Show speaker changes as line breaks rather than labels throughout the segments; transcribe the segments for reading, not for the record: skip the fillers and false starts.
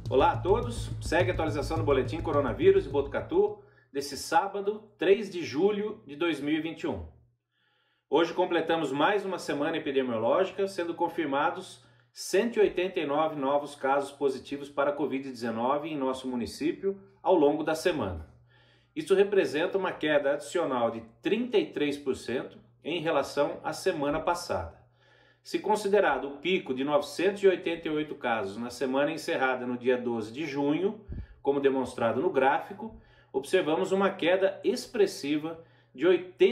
Olá a todos, segue a atualização do Boletim Coronavírus de Botucatu desse sábado, 3 de julho de 2021. Hoje completamos mais uma semana epidemiológica, sendo confirmados 189 novos casos positivos para a Covid-19 em nosso município ao longo da semana. Isso representa uma queda adicional de 33% em relação à semana passada. Se considerado o pico de 988 casos na semana encerrada no dia 12 de junho, como demonstrado no gráfico, observamos uma queda expressiva de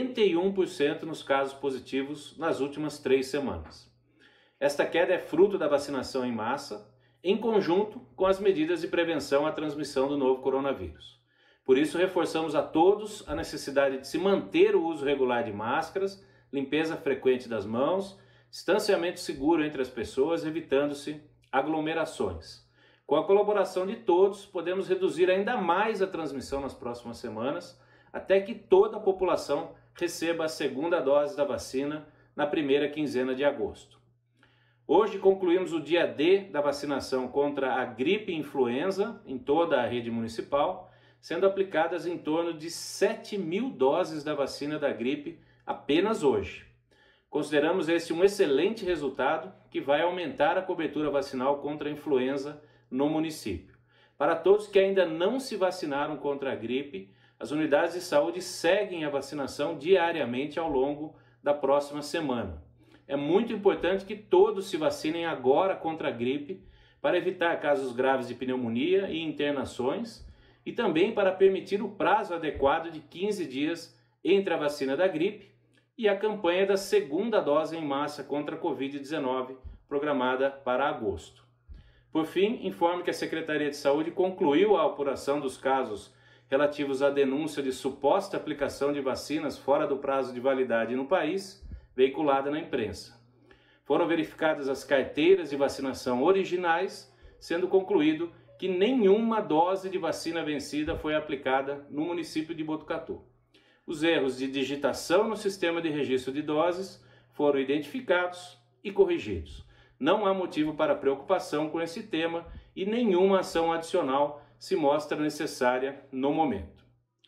81% nos casos positivos nas últimas 3 semanas. Esta queda é fruto da vacinação em massa, em conjunto com as medidas de prevenção à transmissão do novo coronavírus. Por isso, reforçamos a todos a necessidade de se manter o uso regular de máscaras, limpeza frequente das mãos, distanciamento seguro entre as pessoas, evitando-se aglomerações. Com a colaboração de todos, podemos reduzir ainda mais a transmissão nas próximas semanas, até que toda a população receba a segunda dose da vacina na primeira quinzena de agosto. Hoje concluímos o dia D da vacinação contra a gripe e influenza em toda a rede municipal, sendo aplicadas em torno de 7.000 doses da vacina da gripe apenas hoje. Consideramos esse um excelente resultado que vai aumentar a cobertura vacinal contra a influenza no município. Para todos que ainda não se vacinaram contra a gripe, as unidades de saúde seguem a vacinação diariamente ao longo da próxima semana. É muito importante que todos se vacinem agora contra a gripe para evitar casos graves de pneumonia e internações e também para permitir o prazo adequado de 15 dias entre a vacina da gripe e a campanha da segunda dose em massa contra a Covid-19, programada para agosto. Por fim, informo que a Secretaria de Saúde concluiu a apuração dos casos relativos à denúncia de suposta aplicação de vacinas fora do prazo de validade no país, veiculada na imprensa. Foram verificadas as carteiras de vacinação originais, sendo concluído que nenhuma dose de vacina vencida foi aplicada no município de Botucatu. Os erros de digitação no sistema de registro de doses foram identificados e corrigidos. Não há motivo para preocupação com esse tema e nenhuma ação adicional se mostra necessária no momento.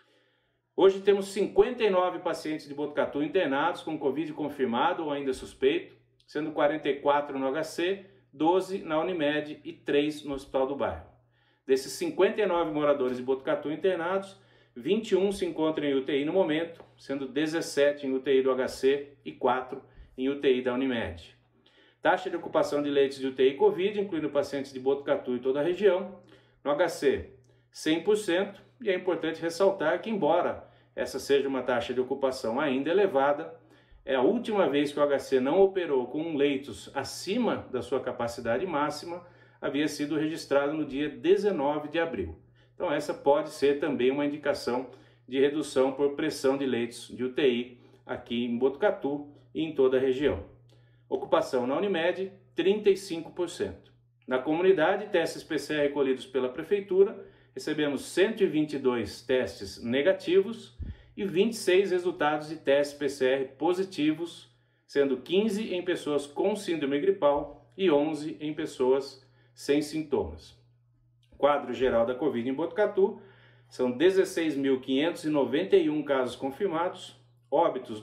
Hoje temos 59 pacientes de Botucatu internados com Covid confirmado ou ainda suspeito, sendo 44 no HC, 12 na Unimed e 3 no Hospital do Bairro. Desses 59 moradores de Botucatu internados, 21 se encontram em UTI no momento, sendo 17 em UTI do HC e 4 em UTI da Unimed. Taxa de ocupação de leitos de UTI Covid, incluindo pacientes de Botucatu e toda a região. No HC, 100%, e é importante ressaltar que, embora essa seja uma taxa de ocupação ainda elevada, é a última vez que o HC não operou com leitos acima da sua capacidade máxima, havia sido registrado no dia 19 de abril. Então essa pode ser também uma indicação de redução por pressão de leitos de UTI aqui em Botucatu e em toda a região. Ocupação na Unimed, 35%. Na comunidade, testes PCR recolhidos pela Prefeitura, recebemos 122 testes negativos e 26 resultados de testes PCR positivos, sendo 15 em pessoas com síndrome gripal e 11 em pessoas sem sintomas. Quadro geral da Covid em Botucatu, são 16.591 casos confirmados, óbitos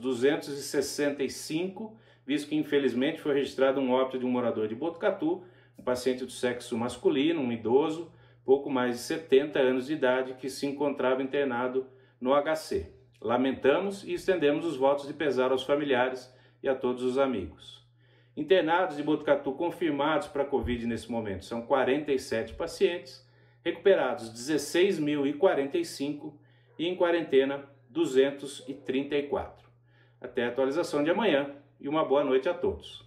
265, visto que infelizmente foi registrado um óbito de um morador de Botucatu, um paciente do sexo masculino, um idoso, pouco mais de 70 anos de idade, que se encontrava internado no HC. Lamentamos e estendemos os votos de pesar aos familiares e a todos os amigos. Internados de Botucatu confirmados para a Covid nesse momento são 47 pacientes, recuperados 16.045 e em quarentena 234. Até a atualização de amanhã e uma boa noite a todos.